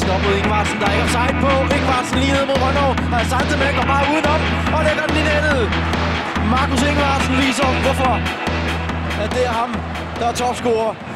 Nielsen op mod Ingvartsen, der er ikke offside på. Ingvartsen lige ned mod Rønnow. Og Santemann går bare udenom og lægger den i nettet. Markus Ingvartsen viser, hvorfor at det er ham, der er topscorer